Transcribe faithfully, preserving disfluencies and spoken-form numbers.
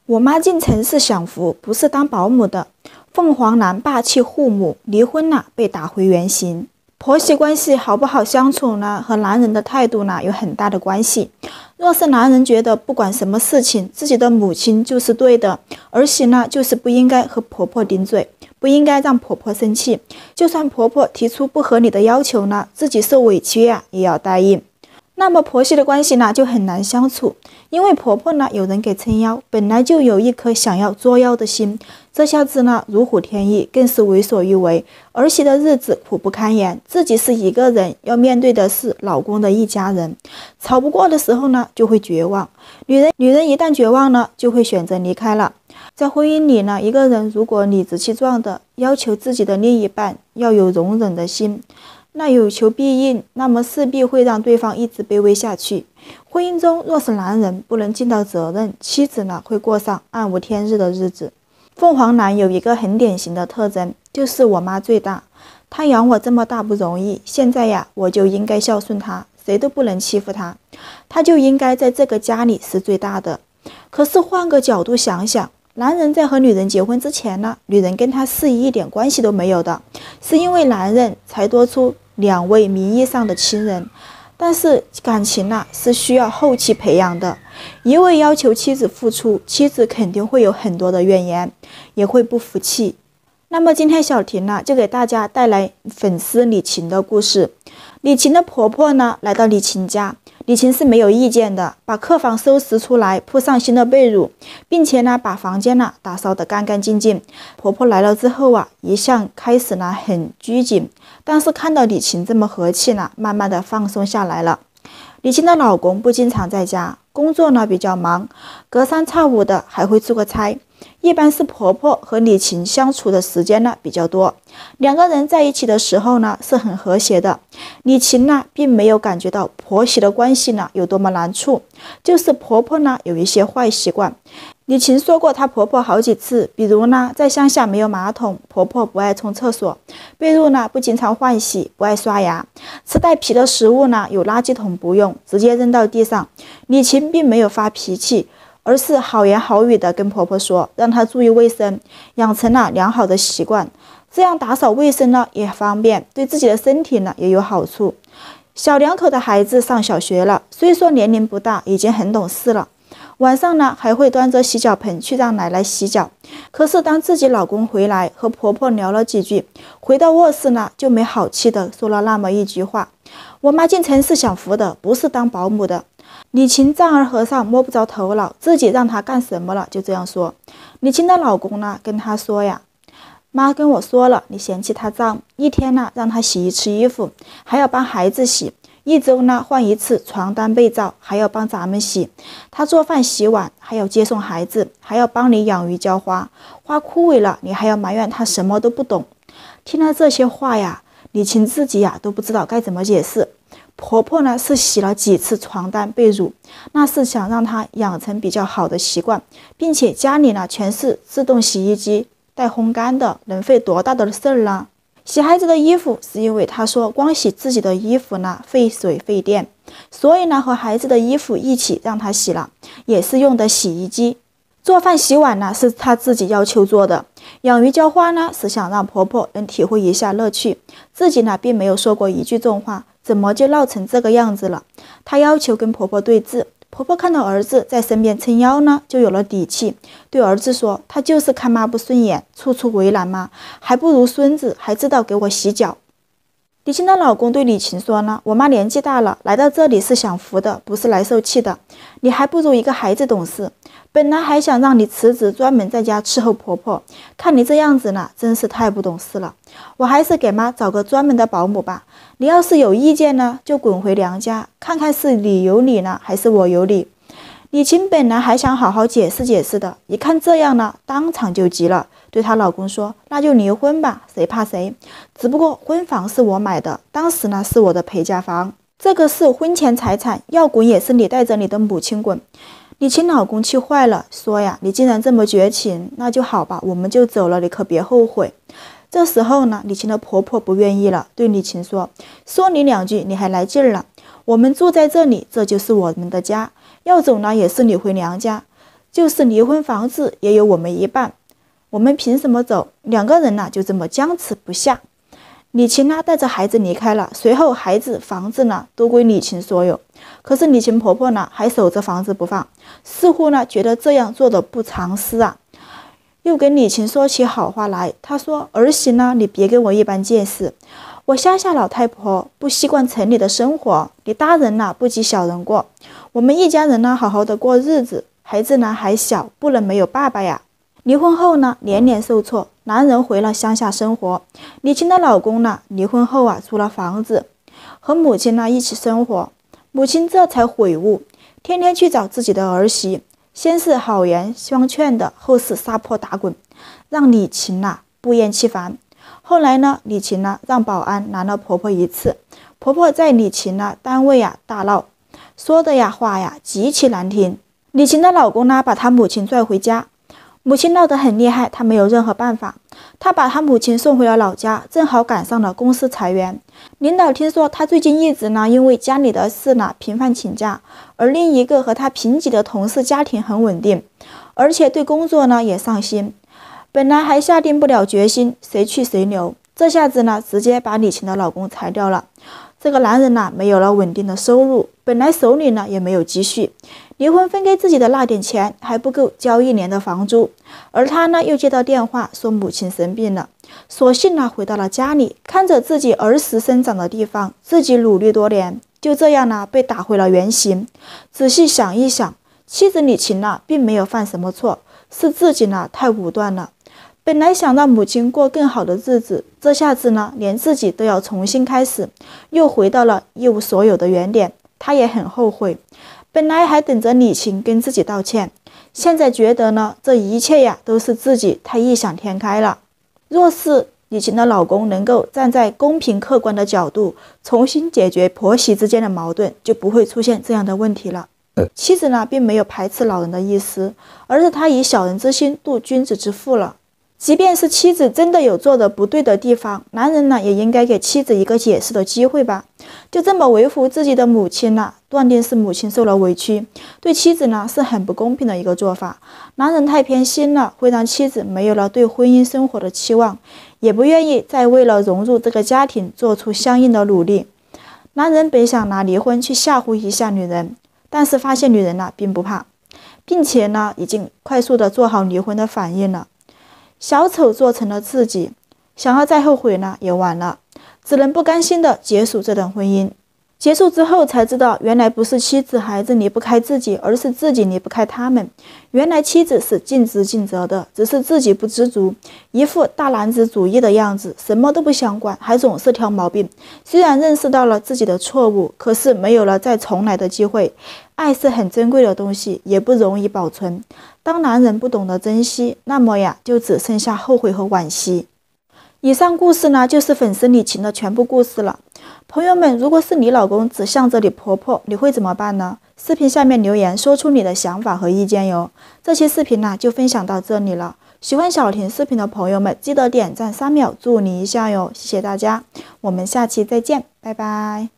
我妈进城是享福，不是当保姆的。凤凰男霸气护母，离婚了被打回原形。婆媳关系好不好相处呢，和男人的态度呢有很大的关系。若是男人觉得不管什么事情自己的母亲就是对的，儿媳呢就是不应该和婆婆顶嘴，不应该让婆婆生气，就算婆婆提出不合理的要求呢，自己受委屈呀、啊、也要答应。那么婆媳的关系呢就很难相处，因为婆婆呢有人给撑腰，本来就有一颗想要作妖的心，这下子呢如虎添翼，更是为所欲为。儿媳的日子苦不堪言，自己是一个人，要面对的是老公的一家人，吵不过的时候呢就会绝望。女人女人一旦绝望呢，就会选择离开了。在婚姻里呢，一个人如果理直气壮的要求自己的另一半要有容忍的心，那有求必应，那么势必会让对方一直卑微下去。婚姻中若是男人不能尽到责任，妻子呢会过上暗无天日的日子。凤凰男有一个很典型的特征，就是我妈最大，她养我这么大不容易，现在呀我就应该孝顺她，谁都不能欺负她，她就应该在这个家里是最大的。可是换个角度想想，男人在和女人结婚之前呢，女人跟他是一点关系都没有的，是因为男人才多出两位名义上的亲人，但是感情啊是需要后期培养的。一味要求妻子付出，妻子肯定会有很多的怨言，也会不服气。那么今天小婷呢就给大家带来粉丝李琴的故事。李琴的婆婆呢来到李琴家，李琴是没有意见的，把客房收拾出来，铺上新的被褥，并且呢把房间呢打扫得干干净净。婆婆来了之后啊，一向开始呢很拘谨，但是看到李琴这么和气呢，慢慢的放松下来了。李琴的老公不经常在家，工作呢比较忙，隔三差五的还会出个差。一般是婆婆和李琴相处的时间呢比较多，两个人在一起的时候呢是很和谐的。李琴呢并没有感觉到婆媳的关系呢有多么难处，就是婆婆呢有一些坏习惯。李琴说过她婆婆好几次，比如呢在乡下没有马桶，婆婆不爱冲厕所，被褥呢不经常换洗，不爱刷牙，吃带皮的食物呢有垃圾桶不用，直接扔到地上。李琴并没有发脾气，而是好言好语的跟婆婆说，让她注意卫生，养成了良好的习惯，这样打扫卫生呢也方便，对自己的身体呢也有好处。小两口的孩子上小学了，虽说年龄不大，已经很懂事了，晚上呢还会端着洗脚盆去让奶奶洗脚。可是当自己老公回来和婆婆聊了几句，回到卧室呢就没好气的说了那么一句话：我妈进城是享福的，不是当保姆的。李琴丈二和尚摸不着头脑，自己让她干什么了就这样说。李琴的老公呢跟她说呀，妈跟我说了，你嫌弃她脏，一天呢让她洗一次衣服，还要帮孩子洗，一周呢换一次床单被罩，还要帮咱们洗。她做饭洗碗，还要接送孩子，还要帮你养鱼浇花，花枯萎了你还要埋怨她什么都不懂。听了这些话呀，李琴自己呀都不知道该怎么解释。婆婆呢是洗了几次床单被褥，那是想让她养成比较好的习惯，并且家里呢全是自动洗衣机带烘干的，能费多大的事儿呢？洗孩子的衣服是因为她说光洗自己的衣服呢费水费电，所以呢和孩子的衣服一起让她洗了，也是用的洗衣机。做饭洗碗呢是她自己要求做的，养鱼浇花呢是想让婆婆能体会一下乐趣，自己呢并没有说过一句重话，怎么就闹成这个样子了？她要求跟婆婆对峙，婆婆看到儿子在身边撑腰呢，就有了底气，对儿子说，他就是看妈不顺眼，处处为难妈，还不如孙子，还知道给我洗脚。李琴的老公对李琴说呢，我妈年纪大了，来到这里是享福的，不是来受气的，你还不如一个孩子懂事，本来还想让你辞职专门在家伺候婆婆，看你这样子呢，真是太不懂事了，我还是给妈找个专门的保姆吧，你要是有意见呢，就滚回娘家，看看是你有理呢，还是我有理。李琴本来还想好好解释解释的，一看这样呢，当场就急了，对她老公说，那就离婚吧，谁怕谁，只不过婚房是我买的，当时呢是我的陪嫁房，这个是婚前财产，要滚也是你带着你的母亲滚。李琴老公气坏了，说呀，你既然这么绝情，那就好吧，我们就走了，你可别后悔。这时候呢，李琴的婆婆不愿意了，对李琴说，说你两句你还来劲儿了，我们住在这里，这就是我们的家，要走呢也是你回娘家。 就是离婚房子也有我们一半，我们凭什么走？两个人呢就这么僵持不下。李琴呢带着孩子离开了，随后孩子、房子呢都归李琴所有。可是李琴婆婆呢还守着房子不放，似乎呢觉得这样做的不偿失啊，又跟李琴说起好话来。她说：“儿媳呢，你别跟我一般见识，我乡下老太婆不习惯城里的生活，你大人呢不及小人过，我们一家人呢好好的过日子，孩子呢还小，不能没有爸爸呀。”离婚后呢，年年受挫，男人回了乡下生活。李琴的老公呢，离婚后啊，租了房子，和母亲呢一起生活。母亲这才悔悟，天天去找自己的儿媳，先是好言相劝的，后是撒泼打滚，让李琴呐、啊、不厌其烦。后来呢，李琴呢让保安拦了婆婆一次，婆婆在李琴呢单位啊大闹，说的呀话呀极其难听。李琴的老公呢把她母亲拽回家。母亲闹得很厉害，他没有任何办法。他把他母亲送回了老家，正好赶上了公司裁员。领导听说他最近一直呢因为家里的事呢频繁请假，而另一个和他平级的同事家庭很稳定，而且对工作呢也上心。本来还下定不了决心，谁去谁留，这下子呢直接把李琴的老公裁掉了。这个男人呢没有了稳定的收入，本来手里呢也没有积蓄，离婚分给自己的那点钱还不够交一年的房租，而他呢又接到电话说母亲生病了，索性呢回到了家里，看着自己儿时生长的地方，自己努力多年，就这样呢被打回了原形。仔细想一想，妻子李琴呢并没有犯什么错，是自己呢太武断了。本来想让母亲过更好的日子，这下子呢连自己都要重新开始，又回到了一无所有的原点。他也很后悔，本来还等着李琴跟自己道歉，现在觉得呢这一切呀都是自己太异想天开了。若是李琴的老公能够站在公平客观的角度重新解决婆媳之间的矛盾，就不会出现这样的问题了。妻子呢并没有排斥老人的意思，而是她以小人之心度君子之腹了。即便是妻子真的有做的不对的地方，男人呢也应该给妻子一个解释的机会吧。就这么维护自己的母亲呢，断定是母亲受了委屈，对妻子呢是很不公平的一个做法。男人太偏心了，会让妻子没有了对婚姻生活的期望，也不愿意再为了融入这个家庭做出相应的努力。男人本想拿离婚去吓唬一下女人，但是发现女人呢并不怕，并且呢已经快速的做好离婚的反应了。小丑做成了自己，想要再后悔呢也晚了，只能不甘心的结束这段婚姻。结束之后才知道，原来不是妻子孩子离不开自己，而是自己离不开他们。原来妻子是尽职尽责的，只是自己不知足，一副大男子主义的样子，什么都不想管，还总是挑毛病。虽然认识到了自己的错误，可是没有了再重来的机会。爱是很珍贵的东西，也不容易保存。当男人不懂得珍惜，那么呀，就只剩下后悔和惋惜。以上故事呢，就是粉丝李琴的全部故事了。朋友们，如果是你老公只向着你婆婆，你会怎么办呢？视频下面留言说出你的想法和意见哟。这期视频呢就分享到这里了。喜欢小婷视频的朋友们，记得点赞三秒祝你一下哟，谢谢大家，我们下期再见，拜拜。